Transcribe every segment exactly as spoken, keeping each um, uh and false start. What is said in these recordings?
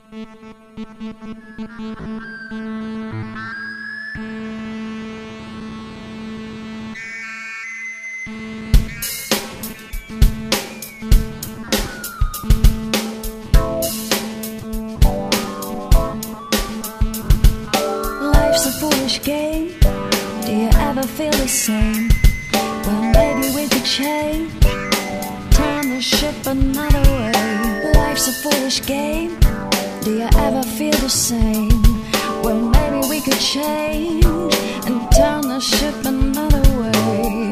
Life's a foolish game. Do you ever feel the same? Well, maybe we could change, turn the ship another way. Life's a foolish game. Do you ever feel the same? Well, maybe we could change and turn the ship another way.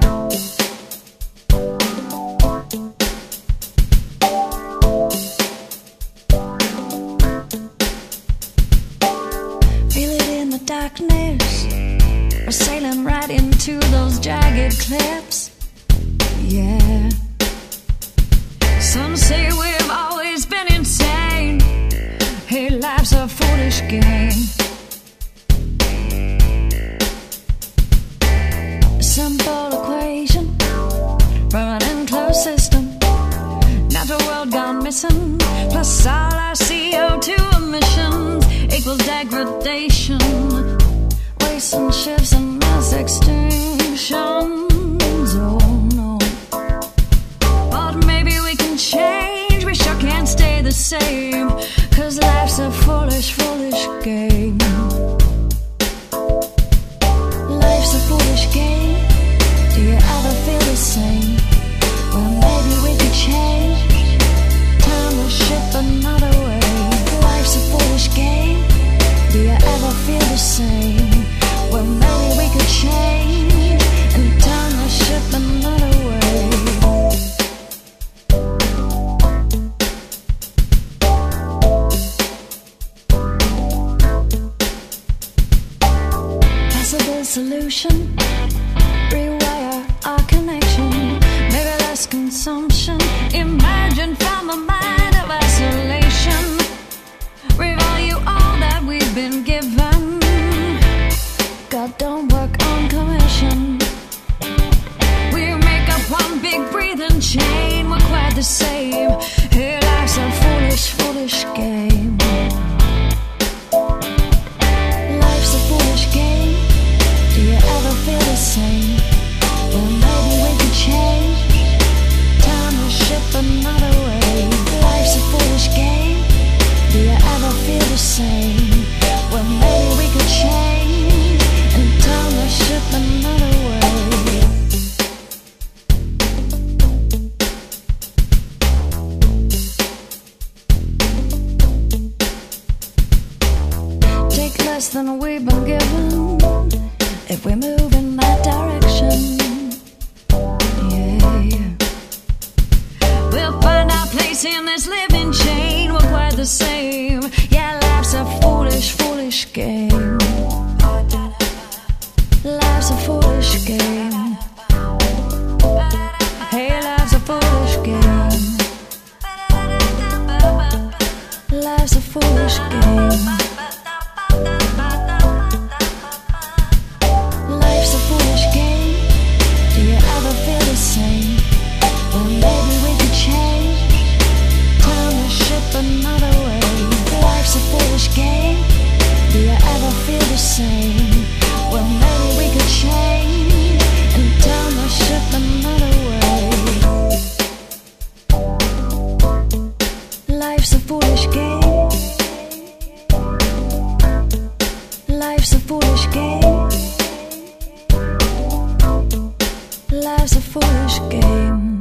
Feel it in the darkness. We're sailing right into those jagged cliffs. Yeah. Some say we've always been insane. Hey, life's a foolish game. Simple equation from an enclosed system. Natural world gone missing, plus all our C O two emissions equals degradation, wasting ships and mass extinctions. Oh no. But maybe we can change, we sure can't stay the same, 'cause life's a foolish, foolish game. Life's a foolish game. Do you ever feel the same? Well, maybe we could change, turn the ship another way. Life's a foolish game. Do you ever feel the same? Well, maybe we could change and turn the ship another way. Possible solution, rewire our connection. Maybe less consumption, imagine from a mind of isolation. Revalue all that we've been given. God don't work on commission. We make up one big breathing chain. We're quite the same. Hey, life's a foolish, foolish game. Life's a foolish game. Do you ever feel the same? Well, maybe we could change, turn the ship another way. Life's a foolish game. Do you ever feel the same? Well, maybe we could change and turn the ship another way. Take less than we've been given if we move in that direction. Yeah. We'll find our place in this living chain. We're quite the same. Yeah, life's a foolish, foolish game. Life's a foolish game. Hey, life's a foolish game. Life's a foolish game. Life's a foolish game. Do you ever feel the same? Well, maybe we could change, turn the ship another way. Life's a foolish game. Do you ever feel the same? Well, maybe we could change and turn the ship another way. Life's a foolish game. Life's a foolish game. Life's a foolish game.